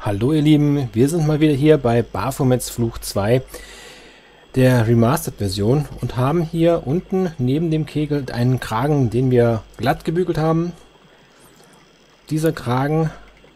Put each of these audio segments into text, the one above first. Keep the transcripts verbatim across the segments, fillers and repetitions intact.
Hallo ihr Lieben, wir sind mal wieder hier bei Baphomets Fluch zwei, der Remastered-Version, und haben hier unten neben dem Kegel einen Kragen, den wir glatt gebügelt haben. Dieser Kragen,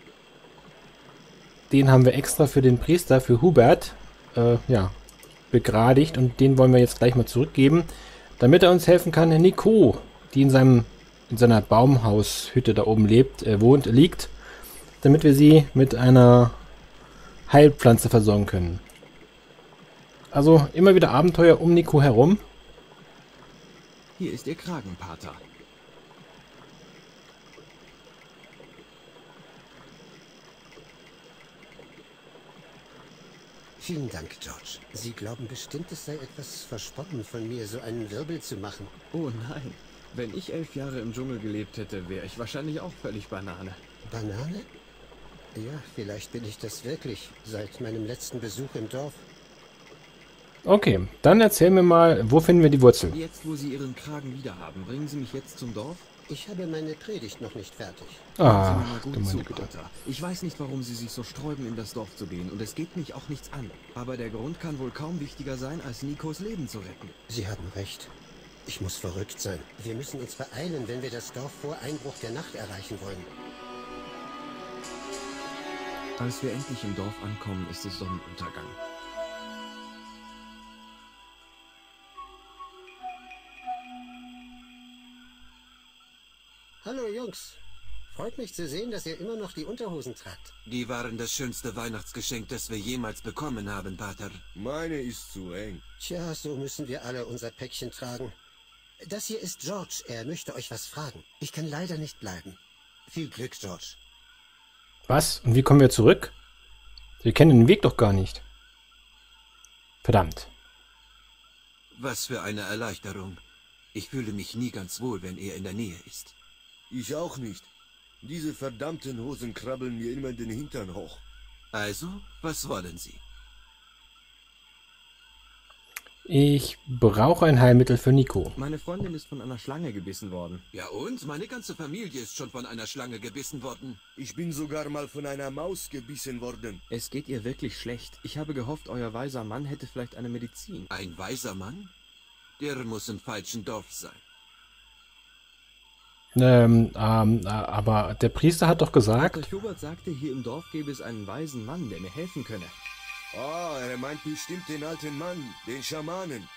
den haben wir extra für den Priester, für Hubert, äh, ja, begradigt, und den wollen wir jetzt gleich mal zurückgeben, damit er uns helfen kann. Nico, die in seinem in seiner Baumhaushütte da oben lebt, äh, wohnt, liegt, damit wir sie mit einer Heilpflanze versorgen können. Also immer wieder Abenteuer um Nico herum. Hier ist Ihr Kragenpater. Vielen Dank, George. Sie glauben bestimmt, es sei etwas verspotten von mir, so einen Wirbel zu machen. Oh nein. Wenn ich elf Jahre im Dschungel gelebt hätte, wäre ich wahrscheinlich auch völlig Banane. Banane? Ja, vielleicht bin ich das wirklich, seit meinem letzten Besuch im Dorf. Okay, dann erzähl mir mal, wo finden wir die Wurzel? Jetzt, wo Sie Ihren Kragen wieder haben, bringen Sie mich jetzt zum Dorf? Ich habe meine Predigt noch nicht fertig. Ah, Hören Sie mir mal du gut meine zu, Güte. Pater. Ich weiß nicht, warum Sie sich so sträuben, in das Dorf zu gehen, und es geht mich auch nichts an. Aber der Grund kann wohl kaum wichtiger sein, als Nikos Leben zu retten. Sie haben recht. Ich muss verrückt sein. Wir müssen uns beeilen, wenn wir das Dorf vor Einbruch der Nacht erreichen wollen. Als wir endlich im Dorf ankommen, ist es Sonnenuntergang. Hallo Jungs. Freut mich zu sehen, dass ihr immer noch die Unterhosen tragt. Die waren das schönste Weihnachtsgeschenk, das wir jemals bekommen haben, Pater. Meine ist zu eng. Tja, so müssen wir alle unser Päckchen tragen. Das hier ist George. Er möchte euch was fragen. Ich kann leider nicht bleiben. Viel Glück, George. Was? Und wie kommen wir zurück? Wir kennen den Weg doch gar nicht. Verdammt. Was für eine Erleichterung. Ich fühle mich nie ganz wohl, wenn er in der Nähe ist. Ich auch nicht. Diese verdammten Hosen krabbeln mir immer den Hintern hoch. Also, was wollen Sie? Ich brauche ein Heilmittel für Nico. Meine Freundin ist von einer Schlange gebissen worden. Ja und? Meine ganze Familie ist schon von einer Schlange gebissen worden. Ich bin sogar mal von einer Maus gebissen worden. Es geht ihr wirklich schlecht. Ich habe gehofft, euer weiser Mann hätte vielleicht eine Medizin. Ein weiser Mann? Der muss im falschen Dorf sein. Ähm, ähm, äh, aber der Priester hat doch gesagt... Pater Hubert sagte, hier im Dorf gäbe es einen weisen Mann, der mir helfen könne. Ah, er meint bestimmt den alten Mann, den Schamanen.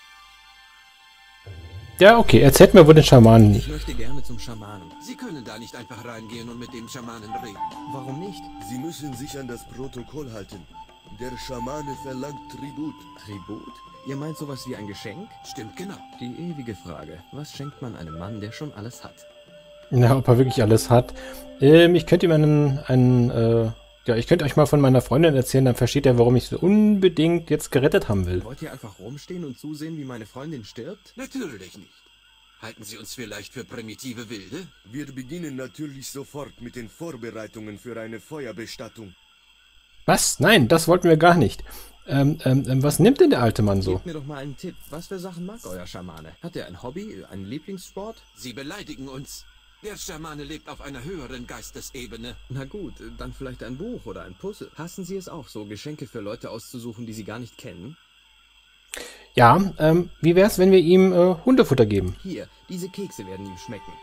Ja, okay, erzählt mir, wo den Schamanen... Ich möchte gerne zum Schamanen. Sie können da nicht einfach reingehen und mit dem Schamanen reden. Warum nicht? Sie müssen sich an das Protokoll halten. Der Schamane verlangt Tribut. Tribut? Ihr meint sowas wie ein Geschenk? Stimmt genau. Die ewige Frage. Was schenkt man einem Mann, der schon alles hat? Na, ob er wirklich alles hat. Ähm, ich könnte ihm einen... einen äh, ja, ich könnte euch mal von meiner Freundin erzählen, dann versteht er, warum ich sie unbedingt jetzt gerettet haben will. Wollt ihr einfach rumstehen und zusehen, wie meine Freundin stirbt? Natürlich nicht. Halten Sie uns vielleicht für primitive Wilde? Wir beginnen natürlich sofort mit den Vorbereitungen für eine Feuerbestattung. Was? Nein, das wollten wir gar nicht. Ähm, ähm, ähm, was nimmt denn der alte Mann so? Gebt mir doch mal einen Tipp. Was für Sachen mag euer Schamane? Hat er ein Hobby, einen Lieblingssport? Sie beleidigen uns. Der Schamane lebt auf einer höheren Geistesebene. Na gut, dann vielleicht ein Buch oder ein Puzzle. Hassen Sie es auch so, Geschenke für Leute auszusuchen, die Sie gar nicht kennen? Ja, ähm, wie wär's, wenn wir ihm äh, Hundefutter geben? Hier, diese Kekse werden ihm schmecken.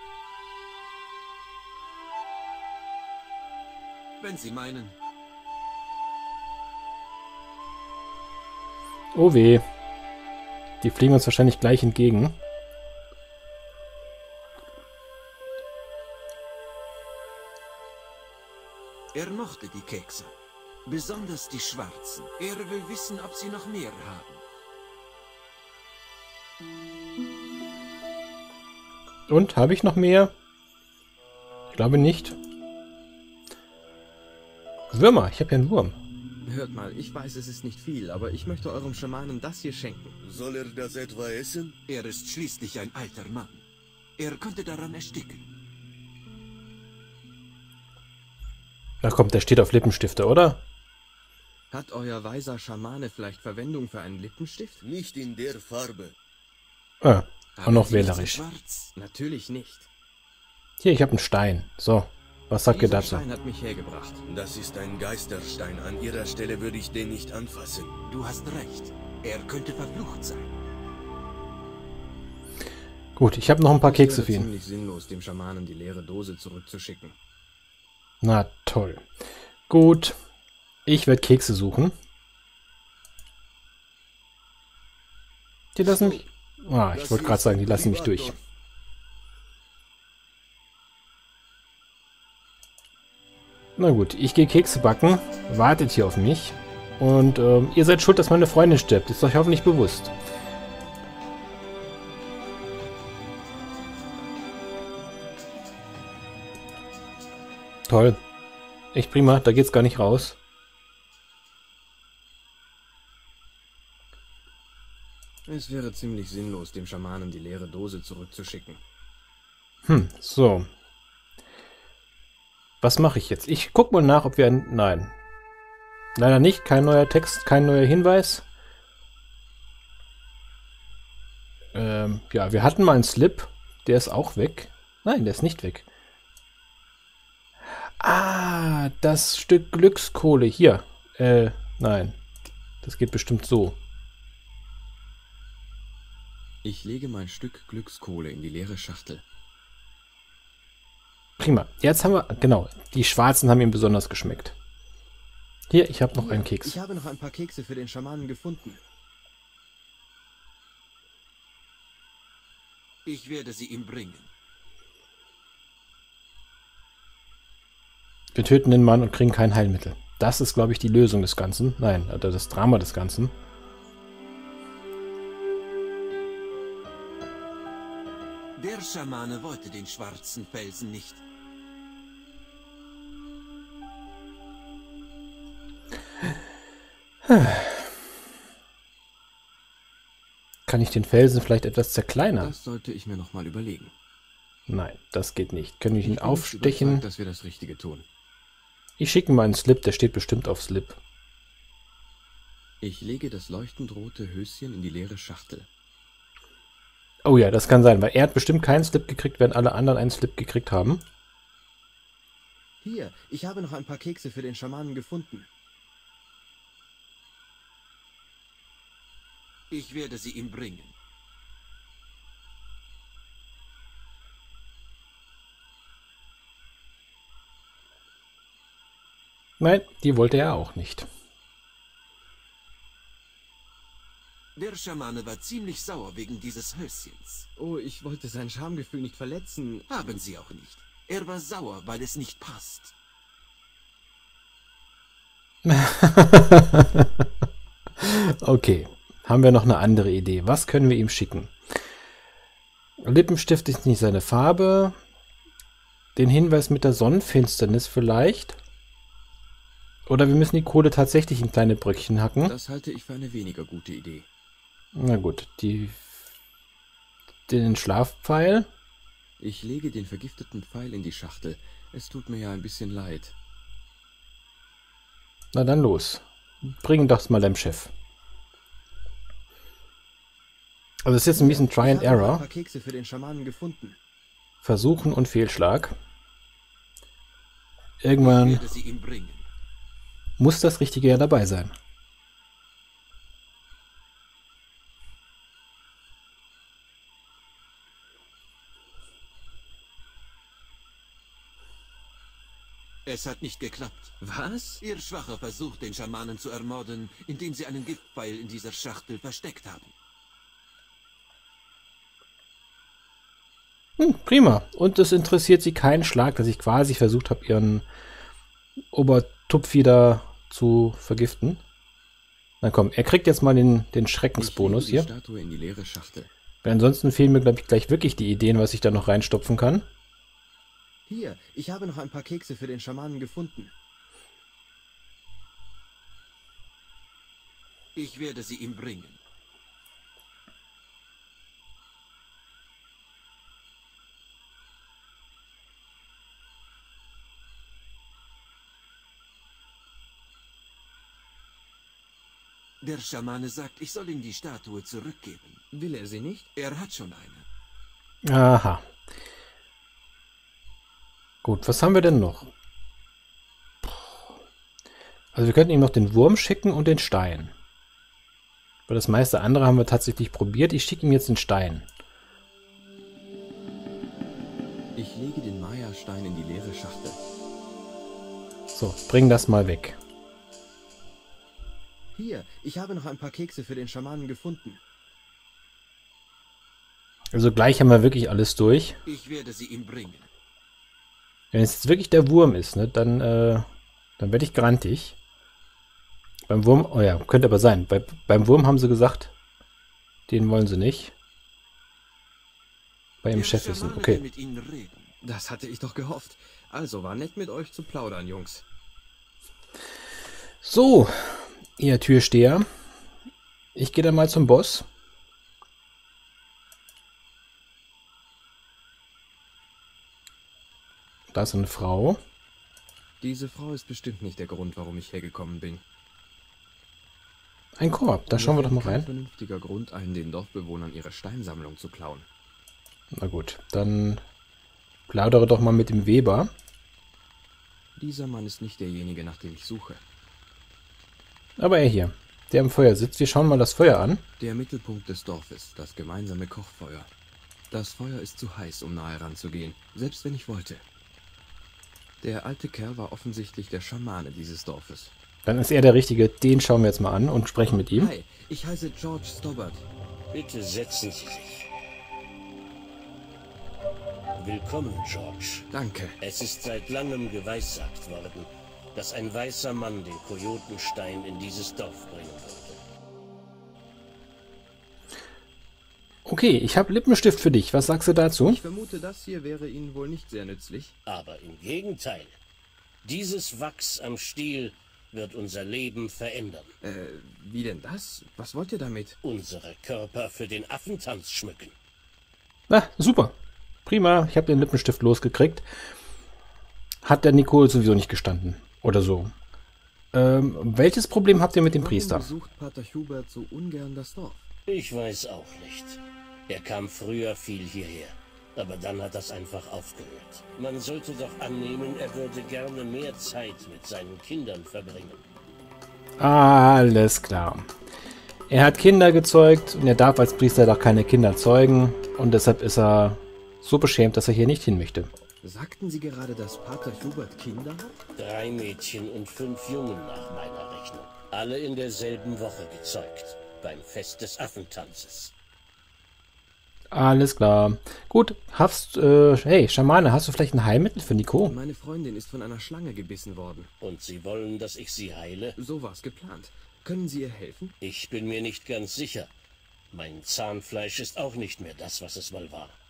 Wenn Sie meinen. Oh weh. Die fliegen uns wahrscheinlich gleich entgegen. Er mochte die Kekse. Besonders die schwarzen. Er will wissen, ob Sie noch mehr haben. Und, habe ich noch mehr? Ich glaube nicht. Würmer, ich habe ja einen Wurm. Hört mal, ich weiß, es ist nicht viel, aber ich möchte eurem Schamanen das hier schenken. Soll er das etwa essen? Er ist schließlich ein alter Mann. Er könnte daran ersticken. Na komm, der steht auf Lippenstifte, oder? Hat euer weiser Schamane vielleicht Verwendung für einen Lippenstift? Nicht in der Farbe. Ah, auch Haben noch Sie nicht so wählerisch. schwarz? Natürlich nicht. Hier, ich habe einen Stein. So. Was sagt ihr Dieser dazu? Stein hat mich hergebracht. Das ist ein Geisterstein. An ihrer Stelle würde ich den nicht anfassen. Du hast recht. Er könnte verflucht sein. Gut, ich habe noch ein paar Es Kekse wäre für ihn. ziemlich sinnlos, dem Schamanen die leere Dose zurückzuschicken. Na toll. Gut, ich werde Kekse suchen. Die lassen mich... Ah, ich wollte gerade sagen, die lassen mich durch. Na gut, ich gehe Kekse backen. Wartet hier auf mich. Und ähm, ihr seid schuld, dass meine Freundin stirbt. Ist euch hoffentlich bewusst. Toll. Echt prima, da geht's gar nicht raus. Es wäre ziemlich sinnlos, dem Schamanen die leere Dose zurückzuschicken. Hm, so. Was mache ich jetzt? Ich guck mal nach, ob wir ein... Nein. Leider nicht. Kein neuer Text, kein neuer Hinweis. Ähm, ja, wir hatten mal einen Slip. Der ist auch weg. Nein, der ist nicht weg. Ah, das Stück Glückskohle. Hier. Äh, nein. Das geht bestimmt so. Ich lege mein Stück Glückskohle in die leere Schachtel. Prima. Jetzt haben wir... Genau. Die Schwarzen haben ihm besonders geschmeckt. Hier, ich habe noch einen Keks. Ich habe noch ein paar Kekse für den Schamanen gefunden. Ich werde sie ihm bringen. Wir töten den Mann und kriegen kein Heilmittel. Das ist, glaube ich, die Lösung des Ganzen. Nein, oder das Drama des Ganzen. Der Schamane wollte den schwarzen Felsen nicht. Kann ich den Felsen vielleicht etwas zerkleinern? Das sollte ich mir noch mal überlegen. Nein, das geht nicht. Können wir Ich ihn bin nicht aufstechen? überzeugt, dass wir das Richtige tun. Ich schicke mal einen Slip, der steht bestimmt auf Slip. Ich lege das leuchtend rote Höschen in die leere Schachtel. Oh ja, das kann sein, weil er hat bestimmt keinen Slip gekriegt, während alle anderen einen Slip gekriegt haben. Hier, ich habe noch ein paar Kekse für den Schamanen gefunden. Ich werde sie ihm bringen. Nein, die wollte er auch nicht. Der Schamane war ziemlich sauer wegen dieses Höschens. Oh, ich wollte sein Schamgefühl nicht verletzen. Haben Sie auch nicht. Er war sauer, weil es nicht passt. Okay, haben wir noch eine andere Idee. Was können wir ihm schicken? Lippenstift ist nicht seine Farbe. Den Hinweis mit der Sonnenfinsternis vielleicht. Oder wir müssen die Kohle tatsächlich in kleine Bröckchen hacken. Das halte ich für eine weniger gute Idee. Na gut, die... den Schlafpfeil. Ich lege den vergifteten Pfeil in die Schachtel. Es tut mir ja ein bisschen leid. Na dann los. Bring das mal deinem Chef. Also es ist jetzt ein bisschen Try and Ich habe noch ein Error. paar Kekse für den Schamanen gefunden. Versuchen und Fehlschlag. Ich Irgendwann werde sie ihm bringen. muss das Richtige ja dabei sein. Es hat nicht geklappt. Was? Ihr schwacher Versuch, den Schamanen zu ermorden, indem sie einen Giftpfeil in dieser Schachtel versteckt haben. Hm, prima. Und es interessiert sie keinen Schlag, dass ich quasi versucht habe, ihren Obertupfi da zu vergiften. Na komm, er kriegt jetzt mal den, den Schreckensbonus Ich lege hier. die Statue in die leere Schachtel. Weil ansonsten fehlen mir, glaube ich, gleich wirklich die Ideen, was ich da noch reinstopfen kann. Hier, ich habe noch ein paar Kekse für den Schamanen gefunden. Ich werde sie ihm bringen. Der Schamane sagt, ich soll ihm die Statue zurückgeben. Will er sie nicht? Er hat schon eine. Aha. Gut, was haben wir denn noch? Also wir könnten ihm noch den Wurm schicken und den Stein. Weil das meiste andere haben wir tatsächlich probiert. Ich schicke ihm jetzt den Stein. Ich lege den Maya-Stein in die leere Schachtel. So, bring das mal weg. Hier, ich habe noch ein paar Kekse für den Schamanen gefunden. Also gleich haben wir wirklich alles durch. Ich werde sie ihm bringen. Wenn es jetzt wirklich der Wurm ist, ne, dann, äh, dann werde ich grantig. Beim Wurm, oh ja, könnte aber sein. Bei, beim Wurm haben sie gesagt, den wollen sie nicht. Bei ihrem Der Chef wissen, Schamane okay. will mit ihnen reden. Das hatte ich doch gehofft. Also war nett mit euch zu plaudern, Jungs. So, ihr Türsteher. Ich gehe dann mal zum Boss. Da ist eine Frau. Diese Frau ist bestimmt nicht der Grund, warum ich hergekommen bin. Ein Korb, da schauen wir doch mal Kein rein. vernünftiger Grund, einen den Dorfbewohnern ihre Steinsammlung zu klauen. Na gut, dann plaudere doch mal mit dem Weber. Dieser Mann ist nicht derjenige, nach dem ich suche. Aber er hier, der am Feuer sitzt. Wir schauen mal das Feuer an. Der Mittelpunkt des Dorfes, das gemeinsame Kochfeuer. Das Feuer ist zu heiß, um nahe ranzugehen, selbst wenn ich wollte. Der alte Kerl war offensichtlich der Schamane dieses Dorfes. Dann ist er der Richtige. Den schauen wir jetzt mal an und sprechen mit ihm. Hi, ich heiße George Stobbart. Bitte setzen Sie sich. Willkommen, George. Danke. Es ist seit langem geweissagt worden, dass ein weißer Mann den Kojotenstein in dieses Dorf bringen würde. Okay, ich habe Lippenstift für dich. Was sagst du dazu? Ich vermute, das hier wäre Ihnen wohl nicht sehr nützlich. Aber im Gegenteil. Dieses Wachs am Stiel wird unser Leben verändern. Äh, wie denn das? Was wollt ihr damit? Unsere Körper für den Affentanz schmücken. Na, super. Prima, ich habe den Lippenstift losgekriegt. Hat der Nicole sowieso nicht gestanden. Oder so. Ähm, welches Problem habt ihr mit dem Priester? Warum besucht Pater Hubert so ungern das Dorf? Ich weiß auch nicht. Er kam früher viel hierher. Aber dann hat das einfach aufgehört. Man sollte doch annehmen, er würde gerne mehr Zeit mit seinen Kindern verbringen. Alles klar. Er hat Kinder gezeugt und er darf als Priester doch keine Kinder zeugen. Und deshalb ist er so beschämt, dass er hier nicht hin möchte. Sagten Sie gerade, dass Pater Hubert Kinder hat? Drei Mädchen und fünf Jungen nach meiner Rechnung. Alle in derselben Woche gezeugt. Beim Fest des Affentanzes. Alles klar. Gut, hast, äh, hey, Schamane, hast du vielleicht ein Heilmittel für Nico? Meine Freundin ist von einer Schlange gebissen worden. Und Sie wollen, dass ich sie heile? So war's geplant. Können Sie ihr helfen? Ich bin mir nicht ganz sicher. Mein Zahnfleisch ist auch nicht mehr das, was es mal war.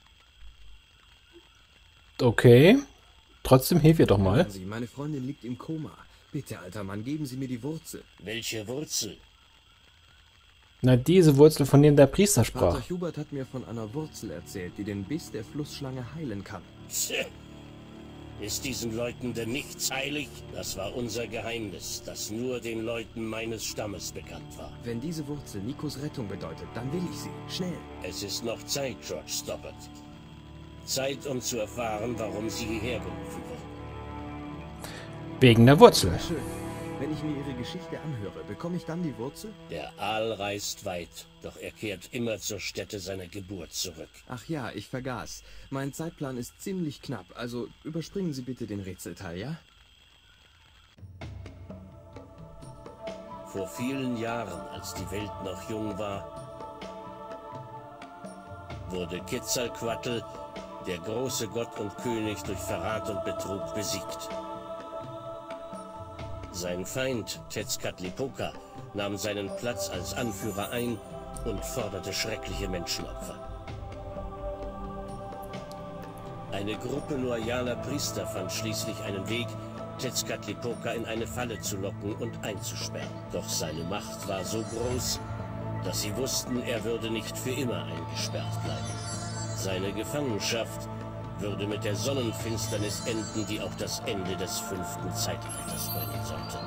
Okay. Trotzdem hilf ihr doch mal. Hören Sie, meine Freundin liegt im Koma. Bitte, alter Mann, geben Sie mir die Wurzel. Welche Wurzel? Na, diese Wurzel, von denen der Priester sprach. Pater Hubert hat mir von einer Wurzel erzählt, die den Biss der Flussschlange heilen kann. Tja. Ist diesen Leuten denn nichts heilig? Das war unser Geheimnis, das nur den Leuten meines Stammes bekannt war. Wenn diese Wurzel Nikos Rettung bedeutet, dann will ich sie. Schnell. Es ist noch Zeit, George Stobbart. Zeit, um zu erfahren, warum Sie hierher gerufen wurden. Wegen der Wurzel. Na schön. Wenn ich mir Ihre Geschichte anhöre, bekomme ich dann die Wurzel? Der Aal reist weit, doch er kehrt immer zur Stätte seiner Geburt zurück. Ach ja, ich vergaß. Mein Zeitplan ist ziemlich knapp, also überspringen Sie bitte den Rätselteil, ja? Vor vielen Jahren, als die Welt noch jung war, wurde Quetzalcoatl, der große Gott und König, durch Verrat und Betrug besiegt. Sein Feind, Tezcatlipoca, nahm seinen Platz als Anführer ein und forderte schreckliche Menschenopfer. Eine Gruppe loyaler Priester fand schließlich einen Weg, Tezcatlipoca in eine Falle zu locken und einzusperren. Doch seine Macht war so groß, dass sie wussten, er würde nicht für immer eingesperrt bleiben. Seine Gefangenschaft würde mit der Sonnenfinsternis enden, die auch das Ende des fünften Zeitalters bringen sollte.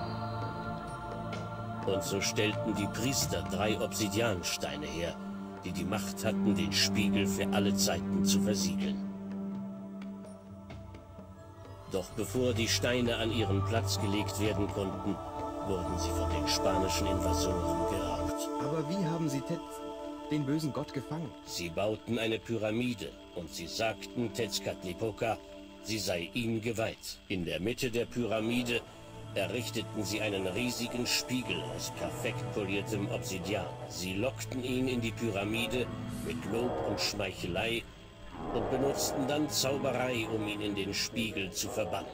Und so stellten die Priester drei Obsidiansteine her, die die Macht hatten, den Spiegel für alle Zeiten zu versiegeln. Doch bevor die Steine an ihren Platz gelegt werden konnten, wurden sie von den spanischen Invasoren geraubt. Aber wie haben sie Tet, den bösen Gott, gefangen? Sie bauten eine Pyramide und sie sagten Tezcatlipoca, sie sei ihm geweiht. In der Mitte der Pyramide errichteten sie einen riesigen Spiegel aus perfekt poliertem Obsidian. Sie lockten ihn in die Pyramide mit Lob und Schmeichelei und benutzten dann Zauberei, um ihn in den Spiegel zu verbannen.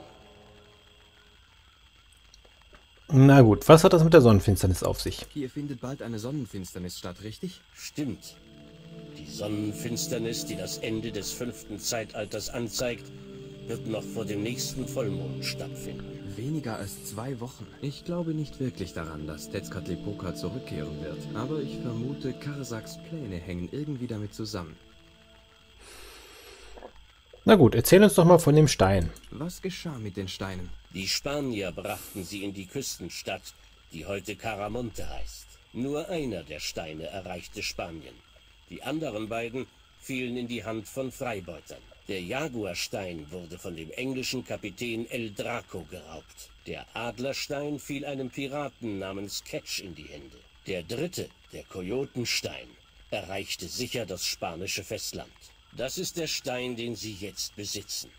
Na gut, was hat das mit der Sonnenfinsternis auf sich? Hier findet bald eine Sonnenfinsternis statt, richtig? Stimmt. Die Sonnenfinsternis, die das Ende des fünften Zeitalters anzeigt, wird noch vor dem nächsten Vollmond stattfinden. Weniger als zwei Wochen. Ich glaube nicht wirklich daran, dass Tezcatlipoca zurückkehren wird. Aber ich vermute, Karsaks Pläne hängen irgendwie damit zusammen. Na gut, erzähl uns doch mal von dem Stein. Was geschah mit den Steinen? Die Spanier brachten sie in die Küstenstadt, die heute Caramonte heißt. Nur einer der Steine erreichte Spanien. Die anderen beiden fielen in die Hand von Freibeutern. Der Jaguarstein wurde von dem englischen Kapitän El Draco geraubt. Der Adlerstein fiel einem Piraten namens Ketch in die Hände. Der dritte, der Kojotenstein, erreichte sicher das spanische Festland. Das ist der Stein, den sie jetzt besitzen.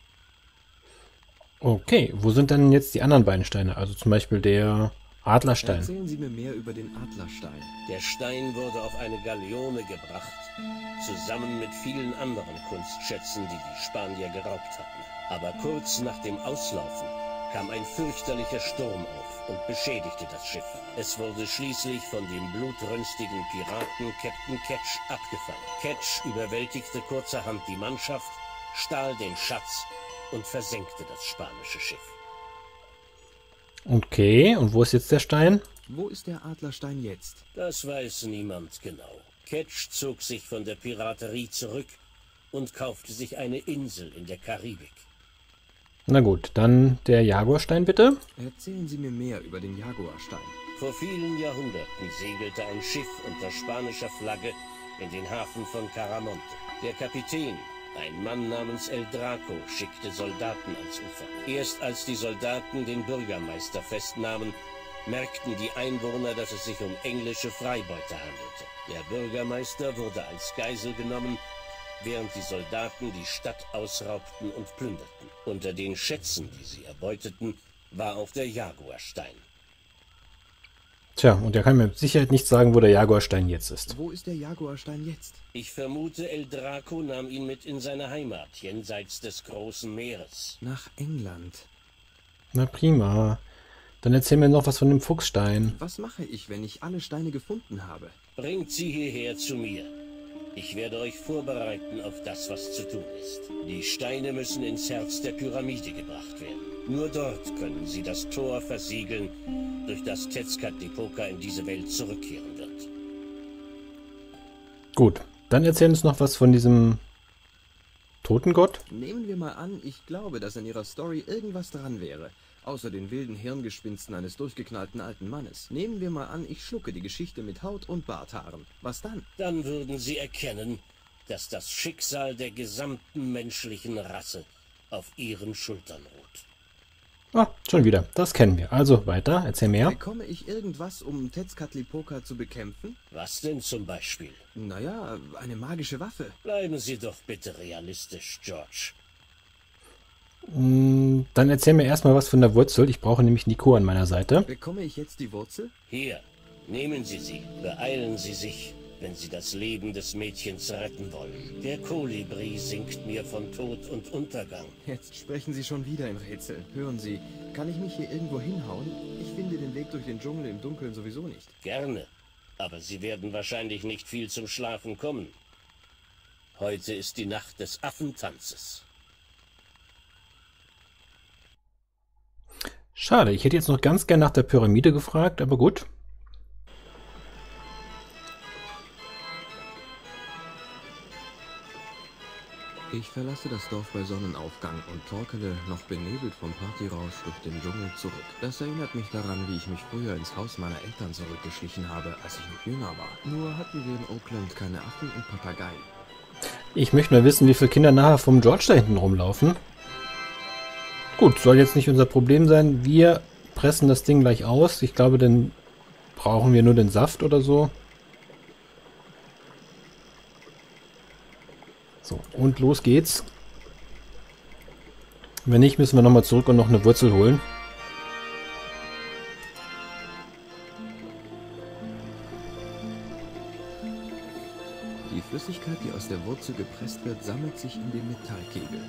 Okay, wo sind denn jetzt die anderen beiden Steine? Also zum Beispiel der Adlerstein. Erzählen Sie mir mehr über den Adlerstein. Der Stein wurde auf eine Galeone gebracht, zusammen mit vielen anderen Kunstschätzen, die die Spanier geraubt hatten. Aber kurz nach dem Auslaufen kam ein fürchterlicher Sturm auf und beschädigte das Schiff. Es wurde schließlich von dem blutrünstigen Piraten Captain Ketch abgefangen. Ketch überwältigte kurzerhand die Mannschaft, stahl den Schatz und versenkte das spanische Schiff. Okay, und wo ist jetzt der Stein? Wo ist der Adlerstein jetzt? Das weiß niemand genau. Ketch zog sich von der Piraterie zurück und kaufte sich eine Insel in der Karibik. Na gut, dann der Jaguarstein bitte. Erzählen Sie mir mehr über den Jaguarstein. Vor vielen Jahrhunderten segelte ein Schiff unter spanischer Flagge in den Hafen von Caramonte. Der Kapitän, ein Mann namens El Draco, schickte Soldaten ans Ufer. Erst als die Soldaten den Bürgermeister festnahmen, merkten die Einwohner, dass es sich um englische Freibeuter handelte. Der Bürgermeister wurde als Geisel genommen, während die Soldaten die Stadt ausraubten und plünderten. Unter den Schätzen, die sie erbeuteten, war auch der Jaguarstein. Tja, und er kann mir mit Sicherheit nicht sagen, wo der Jaguarstein jetzt ist. Wo ist der Jaguarstein jetzt? Ich vermute, El Draco nahm ihn mit in seine Heimat, jenseits des großen Meeres. Nach England. Na prima. Dann erzähl mir noch was von dem Fuchsstein. Was mache ich, wenn ich alle Steine gefunden habe? Bringt sie hierher zu mir. Ich werde euch vorbereiten auf das, was zu tun ist. Die Steine müssen ins Herz der Pyramide gebracht werden. Nur dort können sie das Tor versiegeln, durch das Tezcatlipoca in diese Welt zurückkehren wird. Gut, dann erzähl uns noch was von diesem Totengott. Nehmen wir mal an, ich glaube, dass in Ihrer Story irgendwas dran wäre. Außer den wilden Hirngespinsten eines durchgeknallten alten Mannes. Nehmen wir mal an, ich schlucke die Geschichte mit Haut und Barthaaren. Was dann? Dann würden Sie erkennen, dass das Schicksal der gesamten menschlichen Rasse auf Ihren Schultern ruht. Ah, schon wieder. Das kennen wir. Also weiter, erzähl mehr. Bekomme ich irgendwas, um Tezcatlipoca zu bekämpfen? Was denn zum Beispiel? Naja, eine magische Waffe. Bleiben Sie doch bitte realistisch, George. Mm, Dann erzähl mir erstmal was von der Wurzel. Ich brauche nämlich Nico an meiner Seite. Bekomme ich jetzt die Wurzel? Hier, nehmen Sie sie. Beeilen Sie sich, wenn Sie das Leben des Mädchens retten wollen. Der Kolibri singt mir von Tod und Untergang. Jetzt sprechen Sie schon wieder in Rätsel. Hören Sie, kann ich mich hier irgendwo hinhauen? Ich finde den Weg durch den Dschungel im Dunkeln sowieso nicht. Gerne, aber Sie werden wahrscheinlich nicht viel zum Schlafen kommen. Heute ist die Nacht des Affentanzes. Schade, ich hätte jetzt noch ganz gern nach der Pyramide gefragt, aber gut. Ich verlasse das Dorf bei Sonnenaufgang und torkele, noch benebelt vom Partyrausch, durch den Dschungel zurück. Das erinnert mich daran, wie ich mich früher ins Haus meiner Eltern zurückgeschlichen habe, als ich noch jünger war. Nur hatten wir in Oakland keine Affen und Papageien. Ich möchte mal wissen, wie viele Kinder nachher vom George da hinten rumlaufen. Gut, soll jetzt nicht unser Problem sein. Wir pressen das Ding gleich aus. Ich glaube, dann brauchen wir nur den Saft oder so. So, und los geht's. Wenn nicht, müssen wir nochmal zurück und noch eine Wurzel holen. Die Flüssigkeit, die aus der Wurzel gepresst wird, sammelt sich in dem Metallkegel.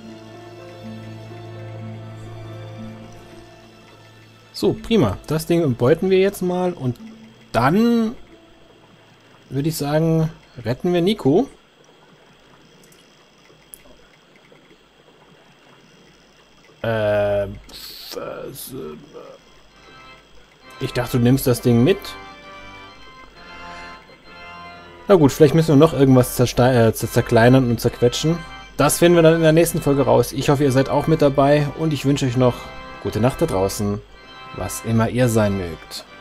So, prima. Das Ding beuten wir jetzt mal und dann würde ich sagen, retten wir Nico. Äh, ich dachte, du nimmst das Ding mit. Na gut, vielleicht müssen wir noch irgendwas äh, zerkleinern und zerquetschen. Das finden wir dann in der nächsten Folge raus. Ich hoffe, ihr seid auch mit dabei und ich wünsche euch noch gute Nacht da draußen, was immer ihr sein mögt.